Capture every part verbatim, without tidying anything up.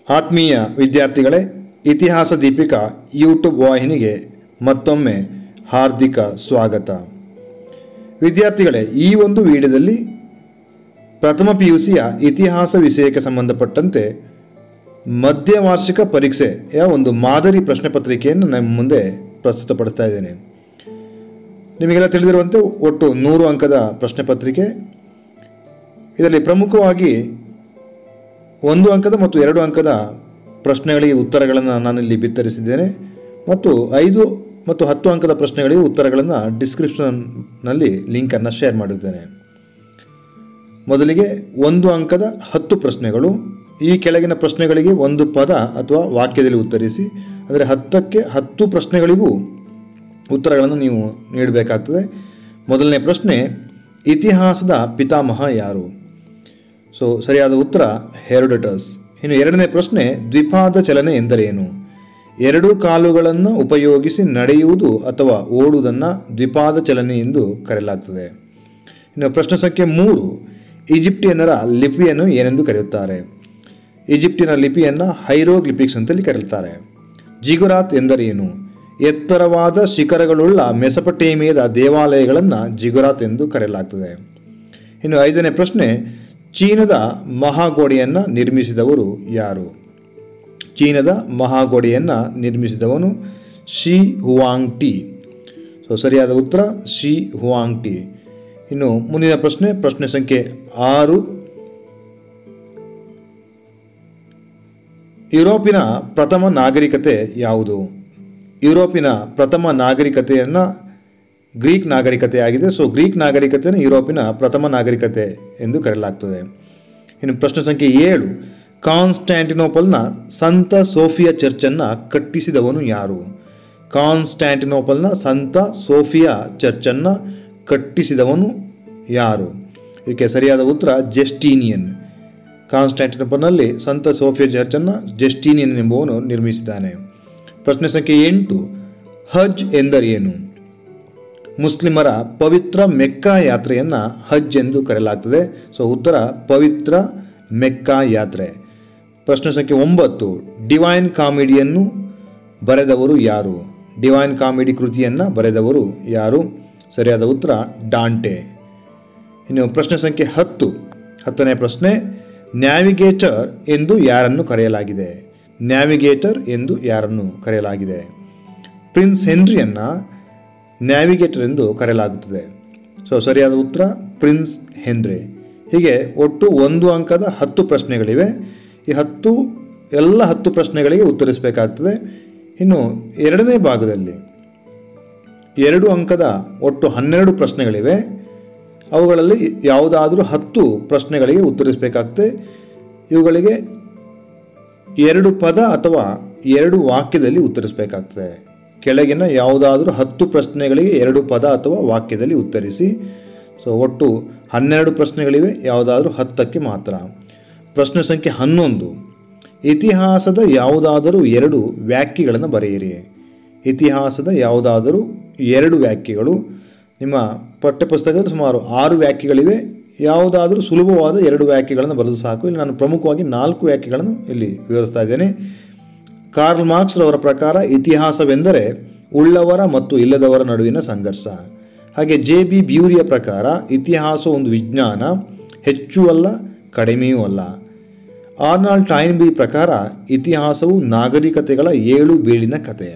ಆತ್ಮೀಯ ವಿದ್ಯಾರ್ಥಿಗಳೇ, ಇತಿಹಾಸ ದೀಪಿಕಾ ಯೂಟ್ಯೂಬ್ ವಾಹಿನಿಗೆ ಮತ್ತೊಮ್ಮೆ ಹಾರ್ದಿಕ ಸ್ವಾಗತ. ವಿದ್ಯಾರ್ಥಿಗಳೇ, ಈ ಒಂದು ವಿಡಿಯೋದಲ್ಲಿ ಪ್ರಥಮ ಪಿ ಯು ಸಿಯ ಇತಿಹಾಸ ವಿಷಯಕ್ಕೆ ಸಂಬಂಧಪಟ್ಟಂತೆ ಮಧ್ಯವಾರ್ಷಿಕ ಪರೀಕ್ಷೆಯ ಒಂದು ಮಾದರಿ ಪ್ರಶ್ನೆ ಪತ್ರಿಕೆಯನ್ನು ನಮ್ಮ ಮುಂದೆ ಪ್ರಸ್ತುತಪಡಿಸ್ತಾ ಇದ್ದೇನೆ. ನಿಮಗೆಲ್ಲ ತಿಳಿದಿರುವಂತೆ ಒಟ್ಟು ನೂರು ಅಂಕದ ಪ್ರಶ್ನೆ ಪತ್ರಿಕೆ. ಇದರಲ್ಲಿ ಪ್ರಮುಖವಾಗಿ ಒಂದು ಅಂಕದ ಮತ್ತು ಎರಡು ಅಂಕದ ಪ್ರಶ್ನೆಗಳಿಗೆ ಉತ್ತರಗಳನ್ನು ನಾನಿಲ್ಲಿ ಬಿತ್ತರಿಸಿದ್ದೇನೆ ಮತ್ತು ಐದು ಮತ್ತು ಹತ್ತು ಅಂಕದ ಪ್ರಶ್ನೆಗಳಿಗೆ ಉತ್ತರಗಳನ್ನು ಡಿಸ್ಕ್ರಿಪ್ಷನ್ನಲ್ಲಿ ಲಿಂಕನ್ನು ಶೇರ್ ಮಾಡಿದ್ದೇನೆ. ಮೊದಲಿಗೆ ಒಂದು ಅಂಕದ ಹತ್ತು ಪ್ರಶ್ನೆಗಳು. ಈ ಕೆಳಗಿನ ಪ್ರಶ್ನೆಗಳಿಗೆ ಒಂದು ಪದ ಅಥವಾ ವಾಕ್ಯದಲ್ಲಿ ಉತ್ತರಿಸಿ. ಅಂದರೆ ಹತ್ತಕ್ಕೆ ಹತ್ತು ಪ್ರಶ್ನೆಗಳಿಗೂ ಉತ್ತರಗಳನ್ನು ನೀವು ನೀಡಬೇಕಾಗ್ತದೆ. ಮೊದಲನೇ ಪ್ರಶ್ನೆ, ಇತಿಹಾಸದ ಪಿತಾಮಹ ಯಾರು? ಸೊ ಸರಿಯಾದ ಉತ್ತರ ಹೆರೋಡೋಟಸ್. ಇನ್ನು ಎರಡನೇ ಪ್ರಶ್ನೆ, ದ್ವಿಪಾದ ಚಲನೆ ಎಂದರೇನು? ಎರಡು ಕಾಲುಗಳನ್ನು ಉಪಯೋಗಿಸಿ ನಡೆಯುವುದು ಅಥವಾ ಓಡುವುದನ್ನು ದ್ವಿಪಾದ ಚಲನೆ ಎಂದು ಕರೆಯಲಾಗ್ತದೆ. ಇನ್ನು ಪ್ರಶ್ನೆ ಸಂಖ್ಯೆ ಮೂರು, ಈಜಿಪ್ಟಿಯನ್ನರ ಲಿಪಿಯನ್ನು ಏನೆಂದು ಕರೆಯುತ್ತಾರೆ? ಈಜಿಪ್ಟಿನ ಲಿಪಿಯನ್ನು ಹೈರೋಗ್ಲಿಪಿಕ್ಸ್ ಅಂತೇಳಿ ಕರೆಯುತ್ತಾರೆ. ಜಿಗುರಾತ್ ಎಂದರೇನು? ಎತ್ತರವಾದ ಶಿಖರಗಳುಳ್ಳ ಮೆಸೊಪಟೇಮಿಯಾದ ದೇವಾಲಯಗಳನ್ನು ಜಿಗುರಾತ್ ಎಂದು ಕರೆಯಲಾಗ್ತದೆ. ಇನ್ನು ಐದನೇ ಪ್ರಶ್ನೆ, ಚೀನಾದ ಮಹಾಗೋಡೆಯನ್ನು ನಿರ್ಮಿಸಿದವರು ಯಾರು? ಚೀನಾದ ಮಹಾಗೋಡೆಯನ್ನು ನಿರ್ಮಿಸಿದವನು ಶಿ ಹುವಾಂಗ್ ಟಿ. ಸೊ ಸರಿಯಾದ ಉತ್ತರ ಶಿ ಹುವಾಂಗ್ ಟಿ. ಇನ್ನು ಮುಂದಿನ ಪ್ರಶ್ನೆ, ಪ್ರಶ್ನೆ ಸಂಖ್ಯೆ ಆರು, ಯುರೋಪಿನ ಪ್ರಥಮ ನಾಗರಿಕತೆ ಯಾವುದು? ಯುರೋಪಿನ ಪ್ರಥಮ ನಾಗರಿಕತೆಯನ್ನು ಗ್ರೀಕ್ ನಾಗರಿಕತೆಯಾಗಿದೆ. ಸೊ ಗ್ರೀಕ್ ನಾಗರಿಕತೆಯನ್ನು ಯುರೋಪಿನ ಪ್ರಥಮ ನಾಗರಿಕತೆ ಎಂದು ಕರೆಯಲಾಗ್ತದೆ. ಇನ್ನು ಪ್ರಶ್ನೆ ಸಂಖ್ಯೆ ಏಳು, ಕಾನ್ಸ್ಟ್ಯಾಂಟಿನೋಪಲ್ನ ಸಂತ ಸೋಫಿಯಾ ಚರ್ಚನ್ನು ಕಟ್ಟಿಸಿದವನು ಯಾರು? ಕಾನ್ಸ್ಟ್ಯಾಂಟಿನೋಪಲ್ನ ಸಂತ ಸೋಫಿಯಾ ಚರ್ಚನ್ನು ಕಟ್ಟಿಸಿದವನು ಯಾರು? ಇದಕ್ಕೆ ಸರಿಯಾದ ಉತ್ತರ ಜಸ್ಟೀನಿಯನ್. ಕಾನ್ಸ್ಟ್ಯಾಂಟಿನೋಪಲ್ನಲ್ಲಿ ಸಂತ ಸೋಫಿಯಾ ಚರ್ಚನ್ನು ಜಸ್ಟೀನಿಯನ್ ಎಂಬುವನು ನಿರ್ಮಿಸಿದ್ದಾನೆ. ಪ್ರಶ್ನೆ ಸಂಖ್ಯೆ ಎಂಟು, ಹಜ್ ಎಂದರೇನು? ಮುಸ್ಲಿಮರ ಪವಿತ್ರ ಮೆಕ್ಕಾ ಯಾತ್ರೆಯನ್ನು ಹಜ್ ಎಂದು ಕರೆಯಲಾಗ್ತದೆ. ಸೊ ಉತ್ತರ ಪವಿತ್ರ ಮೆಕ್ಕಾ ಯಾತ್ರೆ. ಪ್ರಶ್ನೆ ಸಂಖ್ಯೆ ಒಂಬತ್ತು, ಡಿವೈನ್ ಕಾಮಿಡಿಯನ್ನು ಬರೆದವರು ಯಾರು? ಡಿವೈನ್ ಕಾಮಿಡಿ ಕೃತಿಯನ್ನು ಬರೆದವರು ಯಾರು? ಸರಿಯಾದ ಉತ್ತರ ಡಾಂಟೆ. ಇನ್ನು ಪ್ರಶ್ನೆ ಸಂಖ್ಯೆ ಹತ್ತು, ಹತ್ತನೇ ಪ್ರಶ್ನೆ, ನ್ಯಾವಿಗೇಟರ್ ಎಂದು ಯಾರನ್ನು ಕರೆಯಲಾಗಿದೆ? ನ್ಯಾವಿಗೇಟರ್ ಎಂದು ಯಾರನ್ನು ಕರೆಯಲಾಗಿದೆ? ಪ್ರಿನ್ಸ್ ಹೆನ್ರಿಯನ್ನು ನ್ಯಾವಿಗೇಟರ್ ಎಂದು ಕರೆಯಲಾಗುತ್ತದೆ. ಸೊ ಸರಿಯಾದ ಉತ್ತರ ಪ್ರಿನ್ಸ್ ಹೆನ್ರಿ. ಹೀಗೆ ಒಟ್ಟು ಒಂದು ಅಂಕದ ಹತ್ತು ಪ್ರಶ್ನೆಗಳಿವೆ. ಈ ಹತ್ತು ಎಲ್ಲ ಹತ್ತು ಪ್ರಶ್ನೆಗಳಿಗೆ ಉತ್ತರಿಸಬೇಕಾಗ್ತದೆ. ಇನ್ನು ಎರಡನೇ ಭಾಗದಲ್ಲಿ ಎರಡು ಅಂಕದ ಒಟ್ಟು ಹನ್ನೆರಡು ಪ್ರಶ್ನೆಗಳಿವೆ. ಅವುಗಳಲ್ಲಿ ಯಾವುದಾದರೂ ಹತ್ತು ಪ್ರಶ್ನೆಗಳಿಗೆ ಉತ್ತರಿಸಬೇಕಾಗ್ತದೆ. ಇವುಗಳಿಗೆ ಎರಡು ಪದ ಅಥವಾ ಎರಡು ವಾಕ್ಯದಲ್ಲಿ ಉತ್ತರಿಸಬೇಕಾಗ್ತದೆ. ಕೆಳಗಿನ ಯಾವುದಾದರೂ ಹತ್ತು ಪ್ರಶ್ನೆಗಳಿಗೆ ಎರಡು ಪದ ಅಥವಾ ವಾಕ್ಯದಲ್ಲಿ ಉತ್ತರಿಸಿ. ಸೊ ಒಟ್ಟು ಹನ್ನೆರಡು ಪ್ರಶ್ನೆಗಳಿವೆ, ಯಾವುದಾದ್ರೂ ಹತ್ತಕ್ಕೆ ಮಾತ್ರ. ಪ್ರಶ್ನೆ ಸಂಖ್ಯೆ ಹನ್ನೊಂದು, ಇತಿಹಾಸದ ಯಾವುದಾದರೂ ಎರಡು ವ್ಯಾಖ್ಯೆಗಳನ್ನು ಬರೆಯಿರಿ. ಇತಿಹಾಸದ ಯಾವುದಾದರೂ ಎರಡು ವ್ಯಾಖ್ಯೆಗಳು. ನಿಮ್ಮ ಪಠ್ಯಪುಸ್ತಕದಲ್ಲಿ ಸುಮಾರು ಆರು ವ್ಯಾಖ್ಯೆಗಳಿವೆ. ಯಾವುದಾದರೂ ಸುಲಭವಾದ ಎರಡು ವ್ಯಾಖ್ಯೆಗಳನ್ನು ಬರೆದು ಸಾಕು. ಇಲ್ಲಿ ನಾನು ಪ್ರಮುಖವಾಗಿ ನಾಲ್ಕು ವ್ಯಾಖ್ಯೆಗಳನ್ನು ಇಲ್ಲಿ ವಿವರಿಸ್ತಾ ಇದ್ದೇನೆ. ಕಾರ್ಲ್ ಮಾರ್ಕ್ಸ್ ರವರ ಪ್ರಕಾರ ಇತಿಹಾಸವೆಂದರೆ ಉಳ್ಳವರ ಮತ್ತು ಇಲ್ಲದವರ ನಡುವಿನ ಸಂಘರ್ಷ. ಹಾಗೆ ಜೆ ಬಿ ಬ್ಯೂರಿಯ ಪ್ರಕಾರ ಇತಿಹಾಸ ಒಂದು ವಿಜ್ಞಾನ, ಹೆಚ್ಚು ಅಲ್ಲ ಕಡಿಮೆಯೂ ಅಲ್ಲ. ಆರ್ನಾಲ್ಡ್ ಟೈನ್ಬಿ ಪ್ರಕಾರ ಇತಿಹಾಸವು ನಾಗರಿಕತೆಗಳ ಏಳು ಬೀಳಿನ ಕಥೆ.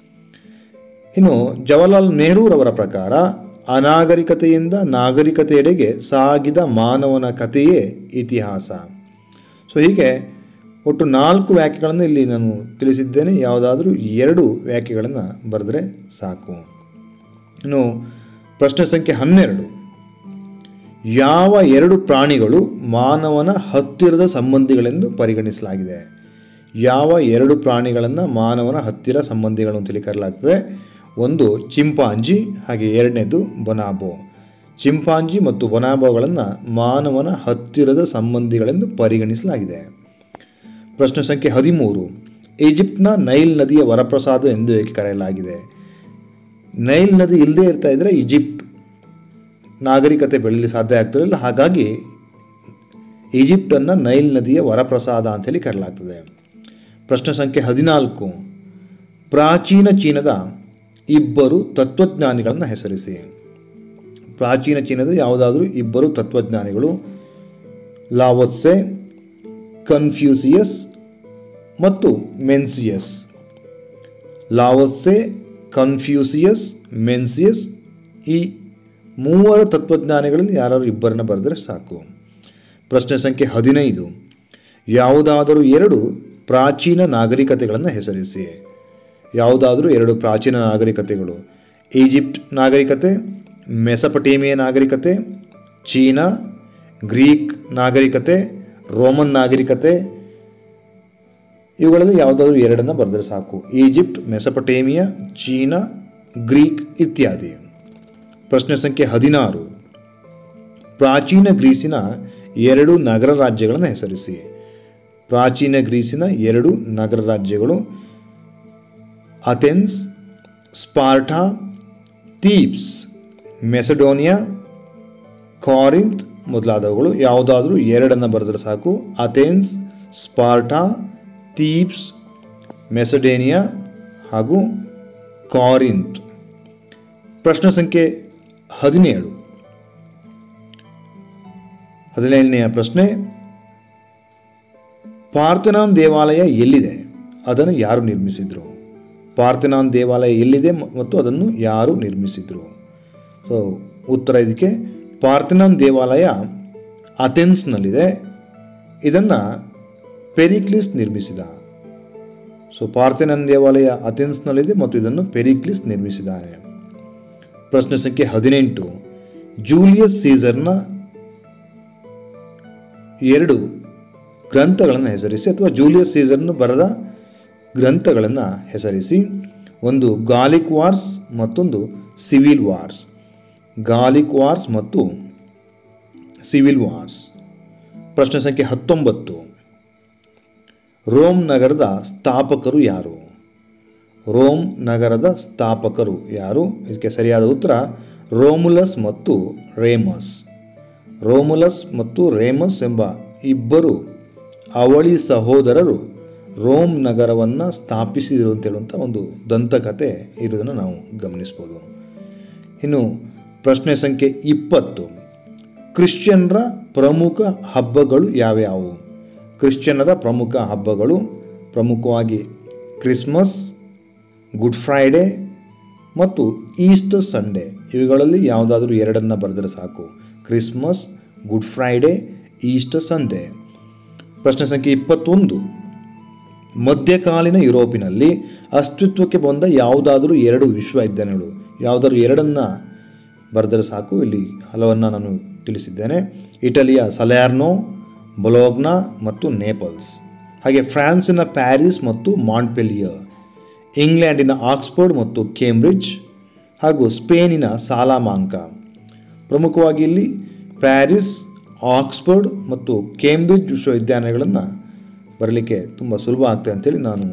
ಇನ್ನು ಜವಾಹರ್ಲಾಲ್ ನೆಹರೂರವರ ಪ್ರಕಾರ ಅನಾಗರಿಕತೆಯಿಂದ ನಾಗರಿಕತೆಯೆಡೆಗೆ ಸಾಗಿದ ಮಾನವನ ಕಥೆಯೇ ಇತಿಹಾಸ. ಸೊ ಹೀಗೆ ಒಟ್ಟು ನಾಲ್ಕು ವ್ಯಾಖ್ಯೆಗಳನ್ನು ಇಲ್ಲಿ ನಾನು ತಿಳಿಸಿದ್ದೇನೆ. ಯಾವುದಾದ್ರೂ ಎರಡು ವ್ಯಾಖ್ಯೆಗಳನ್ನು ಬರೆದರೆ ಸಾಕು. ಇನ್ನು ಪ್ರಶ್ನೆ ಸಂಖ್ಯೆ ಹನ್ನೆರಡು, ಯಾವ ಎರಡು ಪ್ರಾಣಿಗಳು ಮಾನವನ ಹತ್ತಿರದ ಸಂಬಂಧಿಗಳೆಂದು ಪರಿಗಣಿಸಲಾಗಿದೆ? ಯಾವ ಎರಡು ಪ್ರಾಣಿಗಳನ್ನು ಮಾನವನ ಹತ್ತಿರ ಸಂಬಂಧಿಗಳು ಅಂತೇಳಿ ಕರೆಯಲಾಗ್ತದೆ? ಒಂದು ಚಿಂಪಾಂಜಿ, ಹಾಗೆ ಎರಡನೇದು ಬೊನಾಬೋ. ಚಿಂಪಾಂಜಿ ಮತ್ತು ಬೊನಾಬೋಗಳನ್ನು ಮಾನವನ ಹತ್ತಿರದ ಸಂಬಂಧಿಗಳೆಂದು ಪರಿಗಣಿಸಲಾಗಿದೆ. ಪ್ರಶ್ನೆ ಸಂಖ್ಯೆ ಹದಿಮೂರು, ಈಜಿಪ್ಟ್ನ ನೈಲ್ ನದಿಯ ವರಪ್ರಸಾದ ಎಂದು ಏಕೆ ಕರೆಯಲಾಗಿದೆ? ನೈಲ್ ನದಿ ಇಲ್ಲದೆ ಇರ್ತಾ ಇದ್ದರೆ ಈಜಿಪ್ಟ್ ನಾಗರಿಕತೆ ಬೆಳೆಯಲು ಸಾಧ್ಯ ಆಗ್ತಿರಲಿಲ್ಲ. ಹಾಗಾಗಿ ಈಜಿಪ್ಟನ್ನು ನೈಲ್ ನದಿಯ ವರಪ್ರಸಾದ ಅಂಥೇಳಿ ಕರೆಯಲಾಗ್ತದೆ. ಪ್ರಶ್ನೆ ಸಂಖ್ಯೆ ಹದಿನಾಲ್ಕು, ಪ್ರಾಚೀನ ಚೀನಾದ ಇಬ್ಬರು ತತ್ವಜ್ಞಾನಿಗಳನ್ನು ಹೆಸರಿಸಿ. ಪ್ರಾಚೀನ ಚೀನಾದ ಯಾವುದಾದ್ರೂ ಇಬ್ಬರು ತತ್ವಜ್ಞಾನಿಗಳು, ಲಾವೋತ್ಸೆ, ಕನ್ಫ್ಯೂಸಿಯಸ್ ಮತ್ತು ಮೆನ್ಸಿಯಸ್. ಲಾವೋತ್ಸೆ, ಕನ್ಫ್ಯೂಸಿಯಸ್, ಮೆನ್ಸಿಯಸ್, ಈ ಮೂವರು ತತ್ವಜ್ಞಾನಿಗಳಲ್ಲಿ ಯಾರಾದರೂ ಇಬ್ಬರನ್ನ ಬರೆದರೆ ಸಾಕು. ಪ್ರಶ್ನೆ ಸಂಖ್ಯೆ ಹದಿನೈದು, ಯಾವುದಾದರೂ ಎರಡು ಪ್ರಾಚೀನ ನಾಗರಿಕತೆಗಳನ್ನು ಹೆಸರಿಸಿ. ಯಾವುದಾದರೂ ಎರಡು ಪ್ರಾಚೀನ ನಾಗರಿಕತೆಗಳು, ಈಜಿಪ್ಟ್ ನಾಗರಿಕತೆ, ಮೆಸಪಟೇಮಿಯಾ ನಾಗರಿಕತೆ, ಚೀನಾ, ಗ್ರೀಕ್ ನಾಗರಿಕತೆ, ರೋಮನ್ ನಾಗರಿಕತೆ. ಇವುಗಳಲ್ಲಿ ಯಾವುದಾದ್ರೂ ಎರಡನ್ನು ಬರೆದರೆ ಸಾಕು. ಈಜಿಪ್ಟ್, ಮೆಸಪಟೇಮಿಯಾ, ಚೀನಾ, ಗ್ರೀಕ್ ಇತ್ಯಾದಿ. ಪ್ರಶ್ನೆ ಸಂಖ್ಯೆ ಹದಿನಾರು, ಪ್ರಾಚೀನ ಗ್ರೀಸಿನ ಎರಡು ನಗರ ರಾಜ್ಯಗಳನ್ನು ಹೆಸರಿಸಿ. ಪ್ರಾಚೀನ ಗ್ರೀಸಿನ ಎರಡು ನಗರ ರಾಜ್ಯಗಳು ಅಥೆನ್ಸ್, ಸ್ಪಾರ್ಟಾ, ಥೀಬ್ಸ್, ಮೆಸಡೋನಿಯಾ, ಕಾರಿಂತ್ ಮೊದಲಾದವುಗಳು. ಯಾವುದಾದ್ರೂ ಎರಡನ್ನು ಬರೆದರೆ ಸಾಕು. ಅಥೆನ್ಸ್, ಸ್ಪಾರ್ಟಾ, ಥೀಬ್ಸ್, ಮೆಸಡೋನಿಯಾ ಹಾಗೂ ಕಾರಿಂತ್. ಪ್ರಶ್ನೆ ಸಂಖ್ಯೆ ಹದಿನೇಳು, ಹದಿನೇಳನೆಯ ಪ್ರಶ್ನೆ, ಪಾರ್ಥೆನಾನ್ ದೇವಾಲಯ ಎಲ್ಲಿದೆ, ಅದನ್ನು ಯಾರು ನಿರ್ಮಿಸಿದರು? ಪಾರ್ಥೆನಾನ್ ದೇವಾಲಯ ಎಲ್ಲಿದೆ ಮತ್ತು ಅದನ್ನು ಯಾರು ನಿರ್ಮಿಸಿದರು? ಸೊ ಉತ್ತರ ಇದಕ್ಕೆ ಪಾರ್ಥೆನಾನ್ ದೇವಾಲಯ ಅಥೆನ್ಸ್ನಲ್ಲಿದೆ. ಇದನ್ನು ಪೆರಿಕ್ಲಿಸ್ ನಿರ್ಮಿಸಿದ. ಸೊ ಪಾರ್ಥೆನಾನ್ ದೇವಾಲಯ ಅಥೆನ್ಸ್ನಲ್ಲಿದೆ ಮತ್ತು ಇದನ್ನು ಪೆರಿಕ್ಲಿಸ್ ನಿರ್ಮಿಸಿದ್ದಾನೆ. ಪ್ರಶ್ನೆ ಸಂಖ್ಯೆ ಹದಿನೆಂಟು, ಜೂಲಿಯಸ್ ಸೀಸರ್ನ ಎರಡು ಗ್ರಂಥಗಳನ್ನು ಹೆಸರಿಸಿ ಅಥವಾ ಜೂಲಿಯಸ್ ಸೀಸರ್ನು ಬರೆದ ಗ್ರಂಥಗಳನ್ನು ಹೆಸರಿಸಿ. ಒಂದು ಗಾಲಿಕ್ ವಾರ್ಸ್, ಮತ್ತೊಂದು ಸಿವಿಲ್ ವಾರ್ಸ್. ಗಾಲಿಕ್ ವಾರ್ಸ್ ಮತ್ತು ಸಿವಿಲ್ ವಾರ್ಸ್. ಪ್ರಶ್ನೆ ಸಂಖ್ಯೆ ಹತ್ತೊಂಬತ್ತು, ರೋಮ್ ನಗರದ ಸ್ಥಾಪಕರು ಯಾರು? ರೋಮ್ ನಗರದ ಸ್ಥಾಪಕರು ಯಾರು? ಇದಕ್ಕೆ ಸರಿಯಾದ ಉತ್ತರ ರೋಮುಲಸ್ ಮತ್ತು ರೇಮಸ್. ರೋಮುಲಸ್ ಮತ್ತು ರೇಮಸ್ ಎಂಬ ಇಬ್ಬರು ಅವಳಿ ಸಹೋದರರು ರೋಮ್ ನಗರವನ್ನು ಸ್ಥಾಪಿಸಿದರು ಅಂತ ಹೇಳುವಂಥ ಒಂದು ದಂತಕಥೆ ಇರುವುದನ್ನು ನಾವು ಗಮನಿಸ್ಬೋದು. ಇನ್ನು ಪ್ರಶ್ನೆ ಸಂಖ್ಯೆ ಇಪ್ಪತ್ತು, ಕ್ರಿಶ್ಚಿಯನ್ರ ಪ್ರಮುಖ ಹಬ್ಬಗಳು ಯಾವ್ಯಾವು? ಕ್ರಿಶ್ಚಿಯನ್ನರ ಪ್ರಮುಖ ಹಬ್ಬಗಳು ಪ್ರಮುಖವಾಗಿ ಕ್ರಿಸ್ಮಸ್, ಗುಡ್ ಫ್ರೈಡೆ ಮತ್ತು ಈಸ್ಟರ್ ಸಂಡೇ. ಇವುಗಳಲ್ಲಿ ಯಾವುದಾದ್ರೂ ಎರಡನ್ನು ಬರೆದರೆ ಸಾಕು. Christmas, Good Friday, Easter Sunday. ಪ್ರಶ್ನೆ ಸಂಖ್ಯೆ ಇಪ್ಪತ್ತೊಂದು, ಮಧ್ಯಕಾಲೀನ ಯುರೋಪಿನಲ್ಲಿ ಅಸ್ತಿತ್ವಕ್ಕೆ ಬಂದ ಯಾವುದಾದ್ರೂ ಎರಡು ವಿಶ್ವವಿದ್ಯಾಲಯಗಳು. ಯಾವುದಾದ್ರೂ ಎರಡನ್ನು ಬರೆದರೆ ಸಾಕು. ಇಲ್ಲಿ ಹಲವನ್ನು ನಾನು ತಿಳಿಸಿದ್ದೇನೆ. ಇಟಲಿಯ ಸಲ್ಯಾರ್ನೋ, ಬೊಲೋಗ್ನಾ ಮತ್ತು ನೇಪಲ್ಸ್. ಹಾಗೆ ಫ್ರಾನ್ಸಿನ ಪ್ಯಾರಿಸ್ ಮತ್ತು ಮಾಂಟ್ಪೆಲಿಯರ್, ಇಂಗ್ಲೆಂಡಿನ ಆಕ್ಸ್ಫರ್ಡ್ ಮತ್ತು ಕೇಂಬ್ರಿಡ್ಜ್ ಹಾಗೂ ಸ್ಪೇನಿನ ಸಾಲಾಮಾಂಕ. ಪ್ರಮುಖವಾಗಿ ಇಲ್ಲಿ ಪ್ಯಾರಿಸ್, ಆಕ್ಸ್ಫರ್ಡ್ ಮತ್ತು ಕೇಂಬ್ರಿಡ್ಜ್ ವಿಶ್ವವಿದ್ಯಾಲಯಗಳನ್ನು ಬರಲಿಕ್ಕೆ ತುಂಬ ಸುಲಭ ಆಗ್ತದೆ ಅಂತೇಳಿ ನಾನು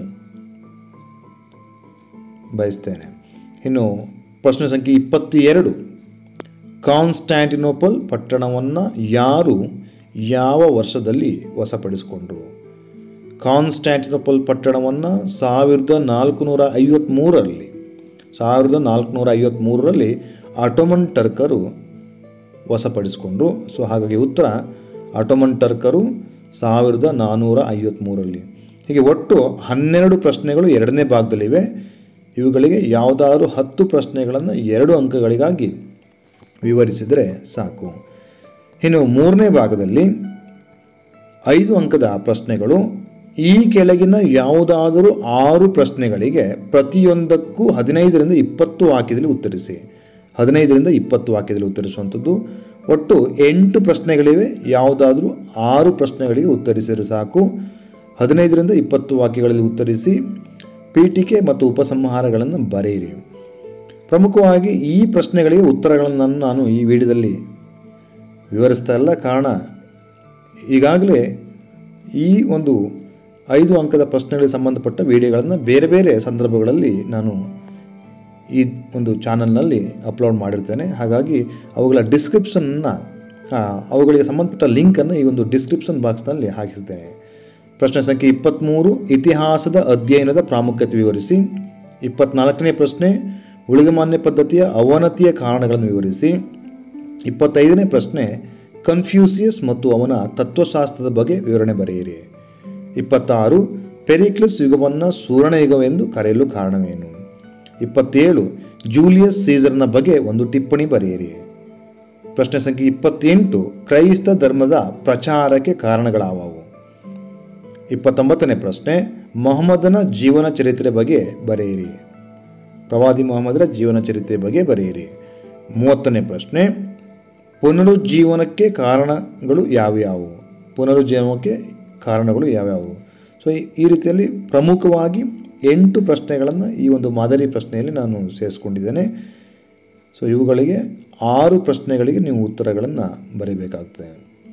ಬಯಸ್ತೇನೆ. ಇನ್ನು ಪ್ರಶ್ನೆ ಸಂಖ್ಯೆ ಇಪ್ಪತ್ತೆರಡು, ಕಾನ್ಸ್ಟ್ಯಾಂಟಿನೋಪಲ್ ಪಟ್ಟಣವನ್ನು ಯಾರು ಯಾವ ವರ್ಷದಲ್ಲಿ ವಶಪಡಿಸಿಕೊಂಡರು? ಕಾನ್ಸ್ಟ್ಯಾಂಟಿನೋಪಲ್ ಪಟ್ಟಣವನ್ನು ಸಾವಿರದ ನಾಲ್ಕುನೂರ ಐವತ್ತ್ಮೂರರಲ್ಲಿ ಸಾವಿರದ ನಾಲ್ಕುನೂರ ಐವತ್ತ್ಮೂರರಲ್ಲಿ ಆಟೋಮನ್ ಟರ್ಕರು ವಶಪಡಿಸಿಕೊಂಡ್ರು. ಸೊ ಹಾಗಾಗಿ ಉತ್ತರ ಆಟೋಮನ್ ಟರ್ಕರು ಸಾವಿರದ ನಾನ್ನೂರ ಐವತ್ತ್ಮೂರರಲ್ಲಿ. ಹೀಗೆ ಒಟ್ಟು ಹನ್ನೆರಡು ಪ್ರಶ್ನೆಗಳು ಎರಡನೇ ಭಾಗದಲ್ಲಿವೆ. ಇವುಗಳಿಗೆ ಯಾವುದಾದ್ರೂ ಹತ್ತು ಪ್ರಶ್ನೆಗಳನ್ನು ಎರಡು ಅಂಕಗಳಿಗಾಗಿ ವಿವರಿಸಿದರೆ ಸಾಕು. ಇನ್ನು ಮೂರನೇ ಭಾಗದಲ್ಲಿ ಐದು ಅಂಕದ ಪ್ರಶ್ನೆಗಳು. ಈ ಕೆಳಗಿನ ಯಾವುದಾದರೂ ಆರು ಪ್ರಶ್ನೆಗಳಿಗೆ ಪ್ರತಿಯೊಂದಕ್ಕೂ ಹದಿನೈದರಿಂದ ಇಪ್ಪತ್ತು ವಾಕ್ಯದಲ್ಲಿ ಉತ್ತರಿಸಿ. ಹದಿನೈದರಿಂದ ಇಪ್ಪತ್ತು ವಾಕ್ಯದಲ್ಲಿ ಉತ್ತರಿಸುವಂಥದ್ದು. ಒಟ್ಟು ಎಂಟು ಪ್ರಶ್ನೆಗಳಿವೆ. ಯಾವುದಾದ್ರೂ ಆರು ಪ್ರಶ್ನೆಗಳಿಗೆ ಉತ್ತರಿಸಿದರೆ ಸಾಕು. ಹದಿನೈದರಿಂದ ಇಪ್ಪತ್ತು ವಾಕ್ಯಗಳಲ್ಲಿ ಉತ್ತರಿಸಿ ಪೀಠಿಕೆ ಮತ್ತು ಉಪಸಂಹಾರಗಳನ್ನು ಬರೆಯಿರಿ. ಪ್ರಮುಖವಾಗಿ ಈ ಪ್ರಶ್ನೆಗಳಿಗೆ ಉತ್ತರಗಳನ್ನು ನಾನು ಈ ವಿಡಿಯೋದಲ್ಲಿ ವಿವರಿಸ್ತಾ ಇಲ್ಲ. ಕಾರಣ ಈಗಾಗಲೇ ಈ ಒಂದು ಐದು ಅಂಕದ ಪ್ರಶ್ನೆಗಳಿಗೆ ಸಂಬಂಧಪಟ್ಟ ವಿಡಿಯೋಗಳನ್ನು ಬೇರೆ ಬೇರೆ ಸಂದರ್ಭಗಳಲ್ಲಿ ನಾನು ಈ ಒಂದು ಚಾನಲ್ನಲ್ಲಿ ಅಪ್ಲೋಡ್ ಮಾಡಿರ್ತೇನೆ. ಹಾಗಾಗಿ ಅವುಗಳ ಡಿಸ್ಕ್ರಿಪ್ಷನ್ನ ಅವುಗಳಿಗೆ ಸಂಬಂಧಪಟ್ಟ ಲಿಂಕನ್ನು ಈ ಒಂದು ಡಿಸ್ಕ್ರಿಪ್ಷನ್ ಬಾಕ್ಸ್ನಲ್ಲಿ ಹಾಕಿರ್ತೇನೆ. ಪ್ರಶ್ನೆ ಸಂಖ್ಯೆ ಇಪ್ಪತ್ತ್ಮೂರು, ಇತಿಹಾಸದ ಅಧ್ಯಯನದ ಪ್ರಾಮುಖ್ಯತೆ ವಿವರಿಸಿ. ಇಪ್ಪತ್ನಾಲ್ಕನೇ ಪ್ರಶ್ನೆ, ಊಳಿಗಮಾನ್ಯ ಪದ್ಧತಿಯ ಅವನತಿಯ ಕಾರಣಗಳನ್ನು ವಿವರಿಸಿ. ಇಪ್ಪತ್ತೈದನೇ ಪ್ರಶ್ನೆ, ಕನ್ಫ್ಯೂಸಿಯಸ್ ಮತ್ತು ಅವನ ತತ್ವಶಾಸ್ತ್ರದ ಬಗ್ಗೆ ವಿವರಣೆ ಬರೆಯಿರಿ. ಇಪ್ಪತ್ತಾರು, ಪೆರಿಕ್ಲಿಸ್ ಯುಗವನ್ನು ಸುವರ್ಣಯುಗವೆಂದು ಕರೆಯಲು ಕಾರಣವೇನು. ಇಪ್ಪತ್ತೇಳು, ಜೂಲಿಯಸ್ ಸೀಸರ್ನ ಬಗ್ಗೆ ಒಂದು ಟಿಪ್ಪಣಿ ಬರೆಯಿರಿ. ಪ್ರಶ್ನೆ ಸಂಖ್ಯೆ ಇಪ್ಪತ್ತೆಂಟು, ಕ್ರೈಸ್ತ ಧರ್ಮದ ಪ್ರಚಾರಕ್ಕೆ ಕಾರಣಗಳಾವವು. ಇಪ್ಪತ್ತೊಂಬತ್ತನೇ ಪ್ರಶ್ನೆ, ಮೊಹಮ್ಮದನ ಜೀವನ ಚರಿತ್ರೆ ಬಗ್ಗೆ ಬರೆಯಿರಿ. ಪ್ರವಾದಿ ಮೊಹಮ್ಮದರ ಜೀವನ ಚರಿತ್ರೆ ಬಗ್ಗೆ ಬರೆಯಿರಿ. ಮೂವತ್ತನೇ ಪ್ರಶ್ನೆ, ಪುನರುಜ್ಜೀವನಕ್ಕೆ ಕಾರಣಗಳು ಯಾವ್ಯಾವು. ಪುನರುಜ್ಜೀವನಕ್ಕೆ ಕಾರಣಗಳು ಯಾವ್ಯಾವು. ಸೊ ಈ ರೀತಿಯಲ್ಲಿ ಪ್ರಮುಖವಾಗಿ ಎಂಟು ಪ್ರಶ್ನೆಗಳನ್ನು ಈ ಒಂದು ಮಾದರಿ ಪ್ರಶ್ನೆಯಲ್ಲಿ ನಾನು ಸೇರಿಸ್ಕೊಂಡಿದ್ದೇನೆ. ಸೊ ಇವುಗಳಿಗೆ ಆರು ಪ್ರಶ್ನೆಗಳಿಗೆ ನೀವು ಉತ್ತರಗಳನ್ನು ಬರೀಬೇಕಾಗ್ತದೆ.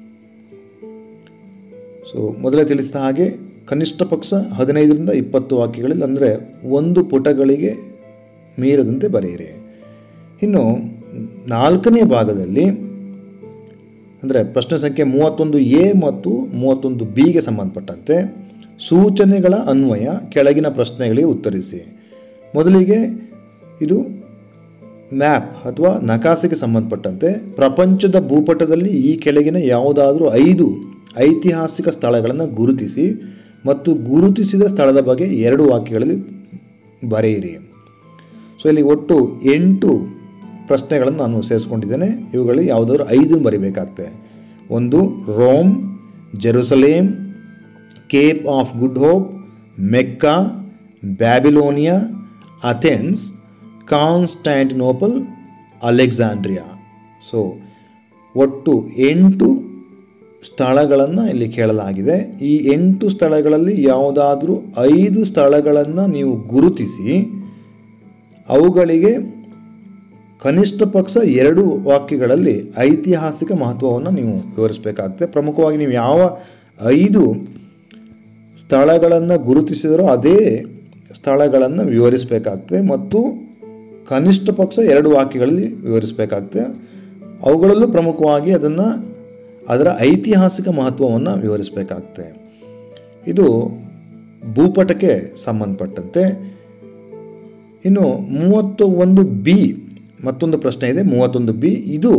ಸೊ ಮೊದಲೇ ತಿಳಿಸಿದ ಹಾಗೆ ಕನಿಷ್ಠ ಪಕ್ಷ ಹದಿನೈದರಿಂದ ಇಪ್ಪತ್ತು ವಾಕ್ಯಗಳಲ್ಲಿ, ಅಂದರೆ ಒಂದು ಪುಟಗಳಿಗೆ ಮೀರದಂತೆ ಬರೆಯಿರಿ. ಇನ್ನು ನಾಲ್ಕನೇ ಭಾಗದಲ್ಲಿ ಅಂದರೆ ಪ್ರಶ್ನೆ ಸಂಖ್ಯೆ ಮೂವತ್ತೊಂದು ಎ ಮತ್ತು ಮೂವತ್ತೊಂದು ಬಿಗೆ ಸಂಬಂಧಪಟ್ಟಂತೆ ಸೂಚನೆಗಳ ಅನ್ವಯ ಕೆಳಗಿನ ಪ್ರಶ್ನೆಗಳಿಗೆ ಉತ್ತರಿಸಿ. ಮೊದಲಿಗೆ ಇದು ಮ್ಯಾಪ್ ಅಥವಾ ನಕಾಸೆಗೆ ಸಂಬಂಧಪಟ್ಟಂತೆ ಪ್ರಪಂಚದ ಭೂಪಟದಲ್ಲಿ ಈ ಕೆಳಗಿನ ಯಾವುದಾದ್ರೂ ಐದು ಐತಿಹಾಸಿಕ ಸ್ಥಳಗಳನ್ನು ಗುರುತಿಸಿ ಮತ್ತು ಗುರುತಿಸಿದ ಸ್ಥಳದ ಬಗ್ಗೆ ಎರಡು ವಾಕ್ಯಗಳಲ್ಲಿ ಬರೆಯಿರಿ. ಸೊ ಇಲ್ಲಿ ಒಟ್ಟು ಎಂಟು ಪ್ರಶ್ನೆಗಳನ್ನು ನಾನು ಸೇರಿಸ್ಕೊಂಡಿದ್ದೇನೆ. ಇವುಗಳಲ್ಲಿ ಯಾವುದಾದ್ರೂ ಐದು ಬರಿಬೇಕಾಗ್ತದೆ. ಒಂದು Rome, Jerusalem, Cape of Good Hope, Mecca, Babylonia, Athens, Constantinople, Alexandria. So ಒಟ್ಟು ಎಂಟು ಸ್ಥಳಗಳನ್ನು ಇಲ್ಲಿ ಕೇಳಲಾಗಿದೆ. ಈ ಎಂಟು ಸ್ಥಳಗಳಲ್ಲಿ ಯಾವುದಾದ್ರೂ ಐದು ಸ್ಥಳಗಳನ್ನು ನೀವು ಗುರುತಿಸಿ ಅವುಗಳಿಗೆ ಕನಿಷ್ಠ ಪಕ್ಷ ಎರಡು ವಾಕ್ಯಗಳಲ್ಲಿ ಐತಿಹಾಸಿಕ ಮಹತ್ವವನ್ನು ನೀವು ವಿವರಿಸಬೇಕಾಗ್ತದೆ. ಪ್ರಮುಖವಾಗಿ ನೀವು ಯಾವ ಐದು ಸ್ಥಳಗಳನ್ನು ಗುರುತಿಸಿದರೋ ಅದೇ ಸ್ಥಳಗಳನ್ನು ವಿವರಿಸಬೇಕಾಗ್ತದೆ ಮತ್ತು ಕನಿಷ್ಠ ಪಕ್ಷ ಎರಡು ವಾಕ್ಯಗಳಲ್ಲಿ ವಿವರಿಸಬೇಕಾಗ್ತದೆ. ಅವುಗಳಲ್ಲೂ ಪ್ರಮುಖವಾಗಿ ಅದನ್ನು ಅದರ ಐತಿಹಾಸಿಕ ಮಹತ್ವವನ್ನು ವಿವರಿಸಬೇಕಾಗ್ತದೆ. ಇದು ಭೂಪಟಕ್ಕೆ ಸಂಬಂಧಪಟ್ಟಂತೆ. ಇನ್ನು ಮೂವತ್ತು ಒಂದು ಬಿ ಮತ್ತೊಂದು ಪ್ರಶ್ನೆ ಇದೆ. ಮೂವತ್ತೊಂದು ಬಿ ಇದು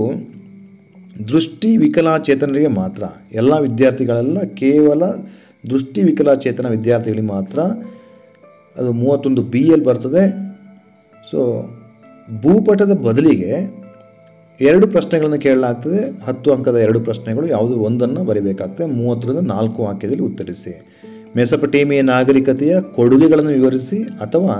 ದೃಷ್ಟಿ ವಿಕಲಚೇತನರಿಗೆ ಮಾತ್ರ, ಎಲ್ಲ ವಿದ್ಯಾರ್ಥಿಗಳೆಲ್ಲ, ಕೇವಲ ದೃಷ್ಟಿ ವಿಕಲಚೇತನ ವಿದ್ಯಾರ್ಥಿಗಳಿಗೆ ಮಾತ್ರ. ಅದು ಮೂವತ್ತೊಂದು ಬಿ ಎಲ್ಲಿ ಬರ್ತದೆ. ಸೊ ಭೂಪಟದ ಬದಲಿಗೆ ಎರಡು ಪ್ರಶ್ನೆಗಳನ್ನು ಕೇಳಲಾಗ್ತದೆ. ಹತ್ತು ಅಂಕದ ಎರಡು ಪ್ರಶ್ನೆಗಳು, ಯಾವುದು ಒಂದನ್ನು ಬರೀಬೇಕಾಗ್ತದೆ. ಮೂವತ್ತರಿಂದ ನಾಲ್ಕು ವಾಕ್ಯದಲ್ಲಿ ಉತ್ತರಿಸಿ. ಮೆಸೊಪಟೇಮಿಯಾ ನಾಗರಿಕತೆಯ ಕೊಡುಗೆಗಳನ್ನು ವಿವರಿಸಿ ಅಥವಾ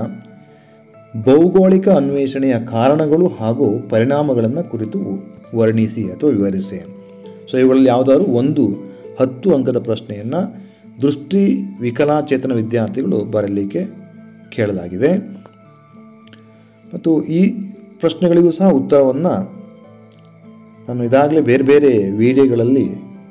ಭೌಗೋಳಿಕ ಅನ್ವೇಷಣೆಯ ಕಾರಣಗಳು ಹಾಗೂ ಪರಿಣಾಮಗಳನ್ನು ಕುರಿತು ವರ್ಣಿಸಿ ಅಥವಾ ವಿವರಿಸಿ. ಸೊ ಇವುಗಳಲ್ಲಿ ಯಾವುದಾದ್ರು ಒಂದು ಹತ್ತು ಅಂಕದ ಪ್ರಶ್ನೆಯನ್ನು ದೃಷ್ಟಿ ವಿಕಲಚೇತನ ವಿದ್ಯಾರ್ಥಿಗಳು ಬರಲಿಕ್ಕೆ ಕೇಳಲಾಗಿದೆ. ಮತ್ತು ಈ ಪ್ರಶ್ನೆಗಳಿಗೂ ಸಹ ಉತ್ತರವನ್ನು ನಾನು ಇದಾಗಲೇ ಬೇರೆ ಬೇರೆ ವಿಡಿಯೋಗಳಲ್ಲಿ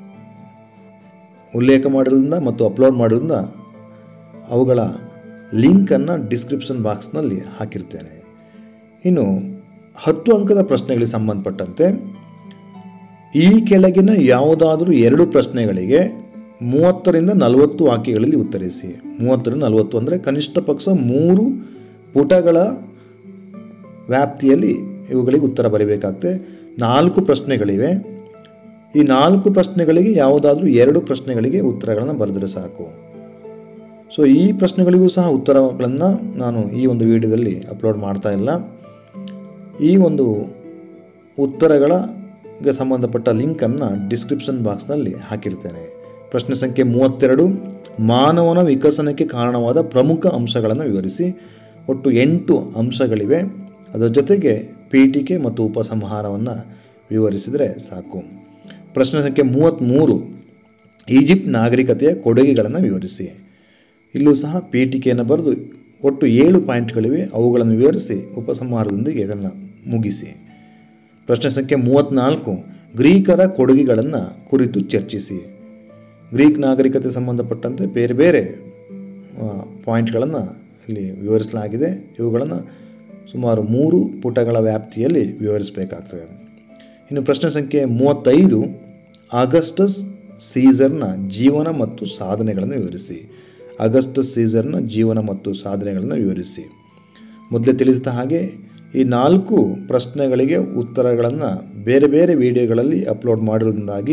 ಉಲ್ಲೇಖ ಮಾಡಿರೋದ್ರಿಂದ ಮತ್ತು ಅಪ್ಲೋಡ್ ಮಾಡಿರೋದ್ರಿಂದ ಅವುಗಳ ಲಿಂಕನ್ನು ಡಿಸ್ಕ್ರಿಪ್ಷನ್ ಬಾಕ್ಸ್ನಲ್ಲಿ ಹಾಕಿರ್ತೇನೆ. ಇನ್ನು ಹತ್ತು ಅಂಕದ ಪ್ರಶ್ನೆಗಳಿಗೆ ಸಂಬಂಧಪಟ್ಟಂತೆ ಈ ಕೆಳಗಿನ ಯಾವುದಾದರೂ ಎರಡು ಪ್ರಶ್ನೆಗಳಿಗೆ ಮೂವತ್ತರಿಂದ ನಲವತ್ತು ವಾಕ್ಯಗಳಲ್ಲಿ ಉತ್ತರಿಸಿ. ಮೂವತ್ತರಿಂದ ನಲವತ್ತು ಅಂದರೆ ಕನಿಷ್ಠ ಪಕ್ಷ ಮೂರು ಪುಟಗಳ ವ್ಯಾಪ್ತಿಯಲ್ಲಿ ಇವುಗಳಿಗೆ ಉತ್ತರ ಬರೀಬೇಕಾಗ್ತದೆ. ನಾಲ್ಕು ಪ್ರಶ್ನೆಗಳಿವೆ. ಈ ನಾಲ್ಕು ಪ್ರಶ್ನೆಗಳಿಗೆ ಯಾವುದಾದ್ರೂ ಎರಡು ಪ್ರಶ್ನೆಗಳಿಗೆ ಉತ್ತರಗಳನ್ನು ಬರೆದರೆ ಸಾಕು. ಸೊ ಈ ಪ್ರಶ್ನೆಗಳಿಗೂ ಸಹ ಉತ್ತರಗಳನ್ನು ನಾನು ಈ ಒಂದು ವಿಡಿಯೋದಲ್ಲಿ ಅಪ್ಲೋಡ್ ಮಾಡ್ತಾ ಇಲ್ಲ. ಈ ಒಂದು ಉತ್ತರಗಳಿಗೆ ಸಂಬಂಧಪಟ್ಟ ಲಿಂಕನ್ನು ಡಿಸ್ಕ್ರಿಪ್ಷನ್ ಬಾಕ್ಸ್ನಲ್ಲಿ ಹಾಕಿರ್ತೇನೆ. ಪ್ರಶ್ನೆ ಸಂಖ್ಯೆ ಮೂವತ್ತೆರಡು, ಮಾನವನ ವಿಕಸನಕ್ಕೆ ಕಾರಣವಾದ ಪ್ರಮುಖ ಅಂಶಗಳನ್ನು ವಿವರಿಸಿ. ಒಟ್ಟು ಎಂಟು ಅಂಶಗಳಿವೆ. ಅದರ ಜೊತೆಗೆ ಪೀಠಿಕೆ ಮತ್ತು ಉಪಸಂಹಾರವನ್ನು ವಿವರಿಸಿದರೆ ಸಾಕು. ಪ್ರಶ್ನೆ ಸಂಖ್ಯೆ ಮೂವತ್ತ್ಮೂರು, ಈಜಿಪ್ಟ್ ನಾಗರಿಕತೆಯ ಕೊಡುಗೆಗಳನ್ನು ವಿವರಿಸಿ. ಇಲ್ಲೂ ಸಹ ಪೀಠಿಕೆಯನ್ನು ಬರೆದು ಒಟ್ಟು ಏಳು ಪಾಯಿಂಟ್ಗಳಿವೆ, ಅವುಗಳನ್ನು ವಿವರಿಸಿ ಉಪಸಂಹಾರದೊಂದಿಗೆ ಇದನ್ನು ಮುಗಿಸಿ. ಪ್ರಶ್ನೆ ಸಂಖ್ಯೆ ಮೂವತ್ತ್ನಾಲ್ಕು, ಗ್ರೀಕರ ಕೊಡುಗೆಗಳನ್ನು ಕುರಿತು ಚರ್ಚಿಸಿ. ಗ್ರೀಕ್ ನಾಗರಿಕತೆ ಸಂಬಂಧಪಟ್ಟಂತೆ ಬೇರೆ ಬೇರೆ ಪಾಯಿಂಟ್ಗಳನ್ನು ಇಲ್ಲಿ ವಿವರಿಸಲಾಗಿದೆ. ಇವುಗಳನ್ನು ಸುಮಾರು ಮೂರು ಪುಟಗಳ ವ್ಯಾಪ್ತಿಯಲ್ಲಿ ವಿವರಿಸಬೇಕಾಗ್ತದೆ. ಇನ್ನು ಪ್ರಶ್ನೆ ಸಂಖ್ಯೆ ಮೂವತ್ತೈದು, ಆಗಸ್ಟಸ್ ಸೀಸರ್ನ ಜೀವನ ಮತ್ತು ಸಾಧನೆಗಳನ್ನು ವಿವರಿಸಿ. ಅಗಸ್ಟಸ್ ಸೀಸರ್ನ ಜೀವನ ಮತ್ತು ಸಾಧನೆಗಳನ್ನು ವಿವರಿಸಿ. ಮೊದಲೇ ತಿಳಿಸಿದ ಹಾಗೆ ಈ ನಾಲ್ಕು ಪ್ರಶ್ನೆಗಳಿಗೆ ಉತ್ತರಗಳನ್ನು ಬೇರೆ ಬೇರೆ ವಿಡಿಯೋಗಳಲ್ಲಿ ಅಪ್ಲೋಡ್ ಮಾಡಿರೋದ್ರಿಂದಾಗಿ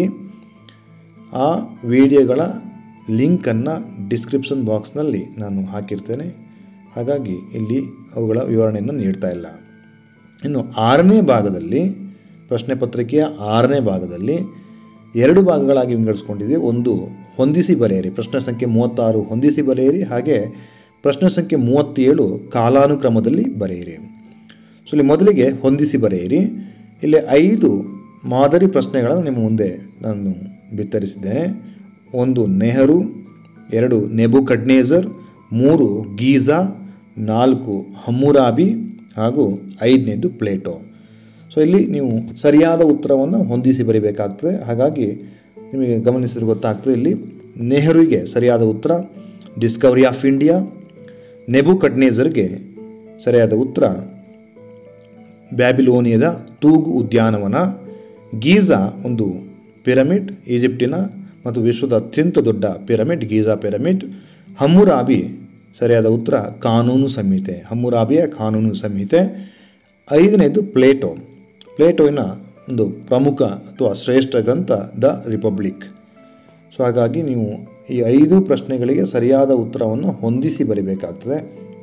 ಆ ವಿಡಿಯೋಗಳ ಲಿಂಕನ್ನು ಡಿಸ್ಕ್ರಿಪ್ಷನ್ ಬಾಕ್ಸ್ನಲ್ಲಿ ನಾನು ಹಾಕಿರ್ತೇನೆ. ಹಾಗಾಗಿ ಇಲ್ಲಿ ಅವುಗಳ ವಿವರಣೆಯನ್ನು ನೀಡ್ತಾ ಇಲ್ಲ. ಇನ್ನು ಆರನೇ ಭಾಗದಲ್ಲಿ, ಪ್ರಶ್ನೆ ಪತ್ರಿಕೆಯ ಆರನೇ ಭಾಗದಲ್ಲಿ ಎರಡು ಭಾಗಗಳಾಗಿ ವಿಂಗಡಿಸ್ಕೊಂಡಿದ್ವಿ. ಒಂದು ಹೊಂದಿಸಿ ಬರೆಯಿರಿ, ಪ್ರಶ್ನೆ ಸಂಖ್ಯೆ ಮೂವತ್ತಾರು ಹೊಂದಿಸಿ ಬರೆಯಿರಿ, ಹಾಗೆ ಪ್ರಶ್ನೆ ಸಂಖ್ಯೆ ಮೂವತ್ತೇಳು ಕಾಲಾನುಕ್ರಮದಲ್ಲಿ ಬರೆಯಿರಿ. ಸೊ ಇಲ್ಲಿ ಮೊದಲಿಗೆ ಹೊಂದಿಸಿ ಬರೆಯಿರಿ. ಇಲ್ಲಿ ಐದು ಮಾದರಿ ಪ್ರಶ್ನೆಗಳನ್ನು ನಿಮ್ಮ ಮುಂದೆ ನಾನು ಬಿತ್ತರಿಸಿದ್ದೇನೆ. ಒಂದು ನೆಹರು, ಎರಡು ನೆಬುಕಡ್ನೇಜರ್, ಮೂರು ಗೀಜಾ, ನಾಲ್ಕು ಹಮ್ಮುರಾಬಿ ಹಾಗೂ ಐದನೇದು ಪ್ಲೇಟೋ. ಸೊ ಇಲ್ಲಿ ನೀವು ಸರಿಯಾದ ಉತ್ತರವನ್ನು ಹೊಂದಿಸಿ ಬರೀಬೇಕಾಗ್ತದೆ. ಹಾಗಾಗಿ ನಿಮಗೆ ಗಮನಿಸಿದ್ರೆ ಗೊತ್ತಾಗ್ತದೆ, ಇಲ್ಲಿ ನೆಹರುವಿಗೆ ಸರಿಯಾದ ಉತ್ತರ ಡಿಸ್ಕವರಿ ಆಫ್ ಇಂಡಿಯಾ, ನೆಬುಕಡ್ನೇಜರ್ಗೆ ಸರಿಯಾದ ಉತ್ತರ ಬ್ಯಾಬಿಲೋನಿಯದ ತೂಗು ಉದ್ಯಾನವನ, ಗೀಜಾ ಒಂದು ಪಿರಮಿಡ್, ಈಜಿಪ್ಟಿನ ಮತ್ತು ವಿಶ್ವದ ಅತ್ಯಂತ ದೊಡ್ಡ ಪಿರಮಿಡ್ ಗೀಜಾ ಪಿರಮಿಡ್, ಹಮ್ಮುರಾಬಿ ಸರಿಯಾದ ಉತ್ತರ ಕಾನೂನು ಸಂಹಿತೆ, ಹಮ್ಮುರಾಬಿಯ ಕಾನೂನು ಸಂಹಿತೆ, ಐದನೇದು ಪ್ಲೇಟೋ, ಪ್ಲೇಟೋವಿನ ಒಂದು ಪ್ರಮುಖ ಅಥವಾ ಶ್ರೇಷ್ಠ ಗ್ರಂಥ ದ ರಿಪಬ್ಲಿಕ್. ಸೊ ಹಾಗಾಗಿ ನೀವು ಈ ಐದು ಪ್ರಶ್ನೆಗಳಿಗೆ ಸರಿಯಾದ ಉತ್ತರವನ್ನು ಹೊಂದಿಸಿ ಬರೀಬೇಕಾಗ್ತದೆ.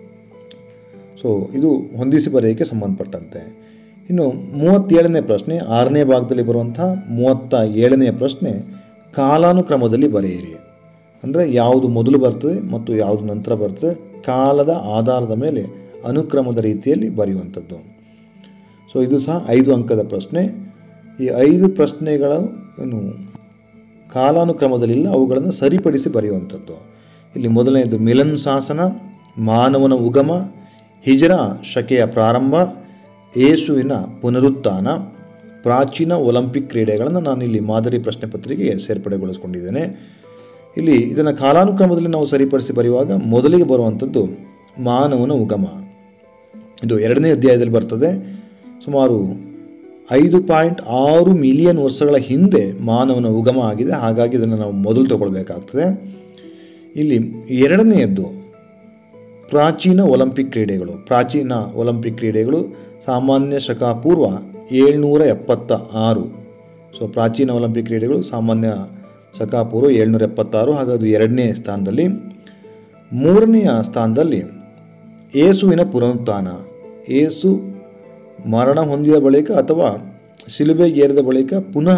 ಸೊ ಇದು ಹೊಂದಿಸಿ ಬರೆಯೋಕ್ಕೆ ಸಂಬಂಧಪಟ್ಟಂತೆ. ಇನ್ನು ಮೂವತ್ತೇಳನೇ ಪ್ರಶ್ನೆ, ಆರನೇ ಭಾಗದಲ್ಲಿ ಬರುವಂಥ ಮೂವತ್ತ ಏಳನೆಯ ಪ್ರಶ್ನೆ, ಕಾಲಾನುಕ್ರಮದಲ್ಲಿ ಬರೆಯಿರಿ. ಅಂದರೆ ಯಾವುದು ಮೊದಲು ಬರ್ತದೆ ಮತ್ತು ಯಾವುದು ನಂತರ ಬರ್ತದೆ, ಕಾಲದ ಆಧಾರದ ಮೇಲೆ ಅನುಕ್ರಮದ ರೀತಿಯಲ್ಲಿ ಬರೆಯುವಂಥದ್ದು. ಸೊ ಇದು ಸಹ ಐದು ಅಂಕದ ಪ್ರಶ್ನೆ. ಈ ಐದು ಪ್ರಶ್ನೆಗಳನ್ನು ಕಾಲಾನುಕ್ರಮದಲ್ಲಿಲ್ಲ, ಅವುಗಳನ್ನು ಸರಿಪಡಿಸಿ ಬರೆಯುವಂಥದ್ದು. ಇಲ್ಲಿ ಮೊದಲನೆಯದು ಮಿಲನ್ ಶಾಸನ, ಮಾನವನ ಉಗಮ, ಹಿಜರಾ ಶಕೆಯ ಪ್ರಾರಂಭ, ಯೇಸುವಿನ ಪುನರುತ್ಥಾನ, ಪ್ರಾಚೀನ ಒಲಿಂಪಿಕ್ ಕ್ರೀಡೆಗಳನ್ನು ನಾನು ಇಲ್ಲಿ ಮಾದರಿ ಪ್ರಶ್ನೆ ಪತ್ರಿಕೆಗೆ ಸೇರ್ಪಡೆಗೊಳಿಸಿಕೊಂಡಿದ್ದೇನೆ. ಇಲ್ಲಿ ಇದನ್ನು ಕಾಲಾನುಕ್ರಮದಲ್ಲಿ ನಾವು ಸರಿಪಡಿಸಿ ಬರೆಯುವಾಗ ಮೊದಲಿಗೆ ಬರುವಂಥದ್ದು ಮಾನವನ ಉಗಮ. ಇದು ಎರಡನೇ ಅಧ್ಯಾಯದಲ್ಲಿ ಬರ್ತದೆ. ಸುಮಾರು ಐದು ಪಾಯಿಂಟ್ ಆರು ಮಿಲಿಯನ್ ವರ್ಷಗಳ ಹಿಂದೆ ಮಾನವನ ಉಗಮ ಆಗಿದೆ. ಹಾಗಾಗಿ ಇದನ್ನು ನಾವು ಮೊದಲು ತಗೊಳ್ಬೇಕಾಗ್ತದೆ. ಇಲ್ಲಿ ಎರಡನೆಯದ್ದು ಪ್ರಾಚೀನ ಒಲಿಂಪಿಕ್ ಕ್ರೀಡೆಗಳು. ಪ್ರಾಚೀನ ಒಲಿಂಪಿಕ್ ಕ್ರೀಡೆಗಳು ಸಾಮಾನ್ಯ ಶಕ ಪೂರ್ವ ಏಳ್ನೂರ ಎಪ್ಪತ್ತ ಆರು. ಸೊ ಪ್ರಾಚೀನ ಒಲಿಂಪಿಕ್ ಕ್ರೀಡೆಗಳು ಸಾಮಾನ್ಯ ಶಕ ಪೂರ್ವ ಏಳ್ನೂರ ಎಪ್ಪತ್ತಾರು. ಹಾಗಾದು ಎರಡನೇ ಸ್ಥಾನದಲ್ಲಿ. ಮೂರನೆಯ ಸ್ಥಾನದಲ್ಲಿ ಯೇಸುವಿನ ಪುನರುತ್ಥಾನ. ಯೇಸು ಮರಣ ಹೊಂದಿದ ಬಳಿಕ ಅಥವಾ ಶಿಲುಬೆಗೇರಿದ ಬಳಿಕ ಪುನಃ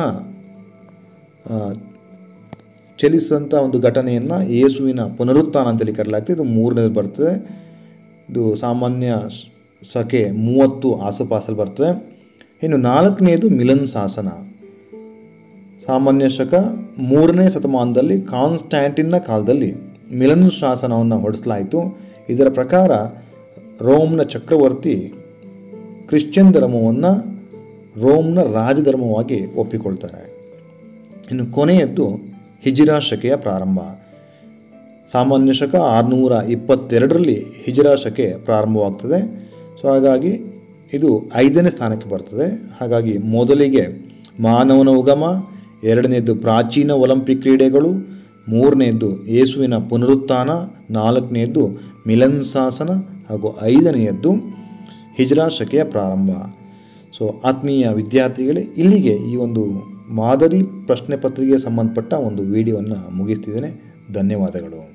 ಚಲಿಸಿದಂಥ ಒಂದು ಘಟನೆಯನ್ನು ಯೇಸುವಿನ ಪುನರುತ್ಥಾನ ಅಂತೇಳಿ ಕರೆಯಲಾಗ್ತದೆ. ಇದು ಮೂರನೇದು ಬರ್ತದೆ. ಇದು ಸಾಮಾನ್ಯ ಸಕೆ ಮೂವತ್ತು ಆಸುಪಾಸಲ್ಲಿ ಬರ್ತದೆ. ಇನ್ನು ನಾಲ್ಕನೇದು ಮಿಲನ್ ಶಾಸನ. ಸಾಮಾನ್ಯ ಶಕ ಮೂರನೇ ಶತಮಾನದಲ್ಲಿ ಕಾನ್ಸ್ಟ್ಯಾಂಟಿನ್ನ ಕಾಲದಲ್ಲಿ ಮಿಲನ್ ಶಾಸನವನ್ನು ಹೊರಡಿಸಲಾಯಿತು. ಇದರ ಪ್ರಕಾರ ರೋಮ್ನ ಚಕ್ರವರ್ತಿ ಕ್ರಿಶ್ಚಿಯನ್ ಧರ್ಮವನ್ನು ರೋಮ್ನ ರಾಜಧರ್ಮವಾಗಿ ಒಪ್ಪಿಕೊಳ್ತಾರೆ. ಇನ್ನು ಕೊನೆಯದ್ದು ಹಿಜರಾ ಶಕೆಯ ಪ್ರಾರಂಭ. ಸಾಮಾನ್ಯ ಶಕ ಆರುನೂರ ಇಪ್ಪತ್ತೆರಡರಲ್ಲಿ ಹಿಜರಾ ಶಕೆ ಪ್ರಾರಂಭವಾಗ್ತದೆ. ಸೊ ಹಾಗಾಗಿ ಇದು ಐದನೇ ಸ್ಥಾನಕ್ಕೆ ಬರ್ತದೆ. ಹಾಗಾಗಿ ಮೊದಲಿಗೆ ಮಾನವನ ಉಗಮ, ಎರಡನೇದು ಪ್ರಾಚೀನ ಒಲಿಂಪಿಕ್ ಕ್ರೀಡೆಗಳು, ಮೂರನೆಯದ್ದು ಯೇಸುವಿನ ಪುನರುತ್ಥಾನ, ನಾಲ್ಕನೆಯದ್ದು ಮಿಲನ್ ಶಾಸನ ಹಾಗೂ ಐದನೆಯದ್ದು ಹಿಜರಾ ಶಕೆಯ ಪ್ರಾರಂಭ. ಸೊ ಆತ್ಮೀಯ ವಿದ್ಯಾರ್ಥಿಗಳೇ, ಇಲ್ಲಿಗೆ ಈ ಒಂದು ಮಾದರಿ ಪ್ರಶ್ನೆ ಪತ್ರಿಕೆಗೆ ಸಂಬಂಧಪಟ್ಟ ಒಂದು ವಿಡಿಯೋವನ್ನು ಮುಗಿಸ್ತಿದ್ದೇನೆ. ಧನ್ಯವಾದಗಳು.